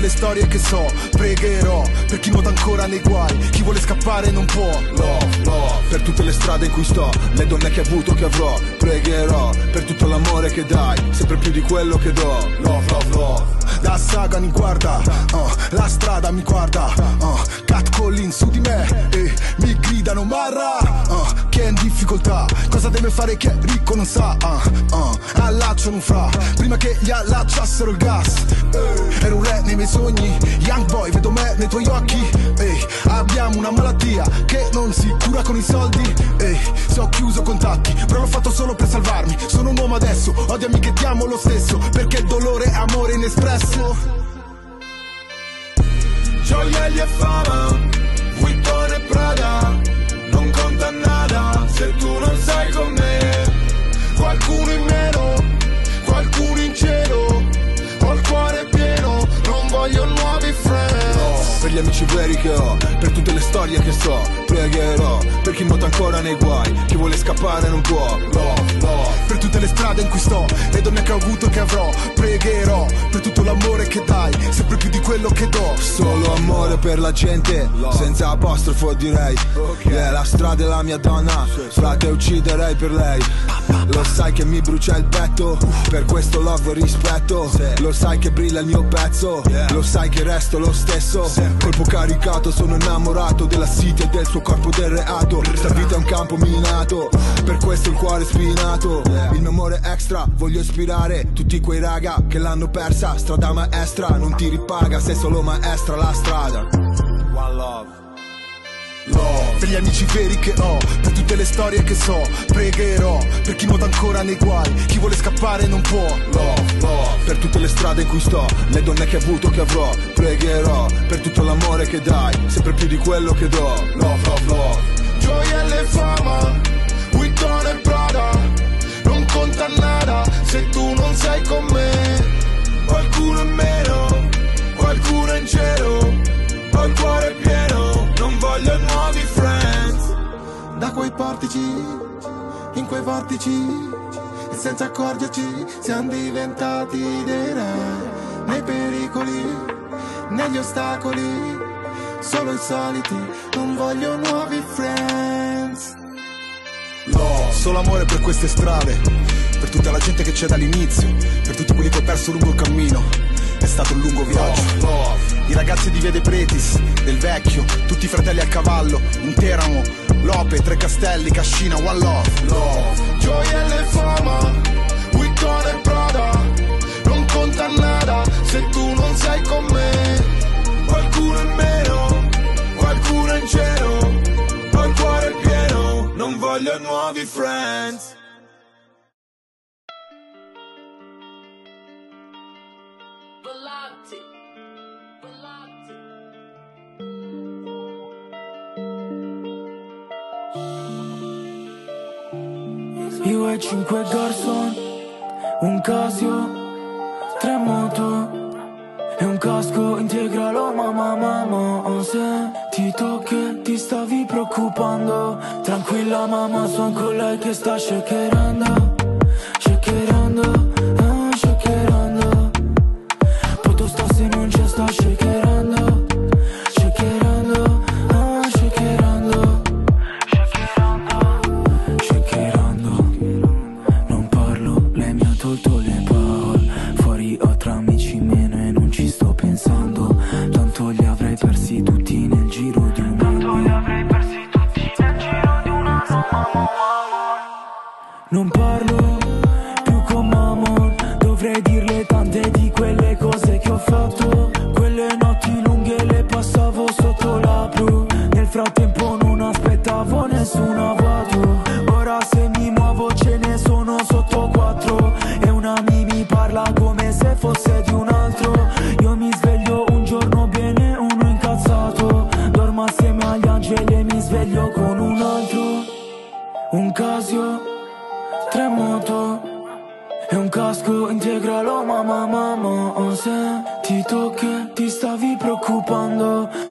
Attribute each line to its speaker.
Speaker 1: le storie che so, pregherò per chi nuota ancora nei guai, chi vuole scappare non può. Love, love, per tutte le strade in cui sto, le donne che ho avuto, che avrò, pregherò per tutto l'amore che dai, sempre più di quello che do. Love, love, love. Da saga mi guarda, la strada mi guarda, catcalling su di me e mi gridano marra, chi è in difficoltà, cosa deve fare chi è ricco non sa, allacciano un fra, prima che gli allacciassero il gas, ero un re nei miei sogni, young boy vedo me nei tuoi occhi, abbiamo una malattia che non si cura con i soldi, se ho chiuso contatti, però l'ho fatto solo per salvarmi, sono un uomo adesso, odiami che ti amo lo stesso, perché dolore è amore inespresso.
Speaker 2: Gioielli e fama, Vuitton e Prada, non conta nada se tu non sei con me. Qualcuno in meno, qualcuno in cielo, ho il cuore pieno, non voglio nuovi friends.
Speaker 1: Per gli amici veri che ho, per tutte le storie che so, pregherò per chi nuota ancora nei guai, chi vuole scappare non può. Love, love, per tutte le strade in cui sto, le donne che ho avuto e che avrò, pregherò per tutto l'amore che dai, sempre più di quello che do. Solo amore per la gente, senza apostrofo direi, yeah, la strada è la mia donna, frate ucciderei per lei. Lo sai che mi brucia il petto, per questo love e rispetto, lo sai che brilla il mio pezzo, lo sai che resto lo stesso, colpo caricato, sono innamorato della city e del suo corpo del reato, sta vita è un campo minato, per questo il cuore spinato, il mio amore extra, voglio ispirare tutti quei raga che l'hanno persa, strada maestra, non ti ripaga, sei solo maestra la strada. One love. Love, per gli amici veri che ho, per tutte le storie che so, pregherò per chi nuota ancora nei guai, chi vuole scappare non può. Love, love, per tutte le strade in cui sto, le donne che ho avuto, che avrò, pregherò per tutto l'amore che dai, sempre più di quello che do. Love, love, love.
Speaker 2: Gioielli e fama, Vuitton e Prada, non conta nada se tu non sei con me. Qualcuno in meno, qualcuno in cielo, ho il cuore pieno, non voglio nuovi friends. Da quei portici, in quei vortici, e senza accorgerci siamo diventati dei re. Nei pericoli, negli ostacoli, solo i soliti, non voglio nuovi friends.
Speaker 1: Solo amore per queste strade, per tutta la gente che c'è dall'inizio, per tutti quelli che ho perso lungo il cammino, è stato un lungo viaggio. I ragazzi di Via De Pretis, del Vecchio, tutti i fratelli a cavallo, in Teramo, Lope, Tre Castelli, Cascina, one love.
Speaker 2: Gioielli e fama, Vuitton e Prada, non conta nada se tu non sei con me. Qualcuno in meno, qualcuno in cielo, ho il cuore pieno, non voglio nuovi friends.
Speaker 3: Io e 5 garçon, un Casio, 3 moto e un casco integralo, mamma. Ho sentito che ti stavi preoccupando. Tranquilla mamma, son con lei che sta shakerando. Poto sta se non c'è, sta shakerando. Non parlo, lei mi ha tolto le parole. Fuori ho tra amici meno e non ci sto pensando. Tanto li avrei persi tutti nel giro di un anno. Non parlo più con Mamon, dovrei dirle tante di quelle cose che ho fatto. Quelle notti lunghe le passavo sotto la blu. Nel frattempo non aspettavo nessun avvato. Ora se mi muovo ce ne sono sotto 4. E una mi parla come se fosse di un altro. Io mi sveglio un giorno bene, uno incazzato. Dormo assieme agli angeli e mi sveglio con un altro. Un Casio, 3 moto e un casco integralo, mamma. Ho sentito che ti stavi preoccupando.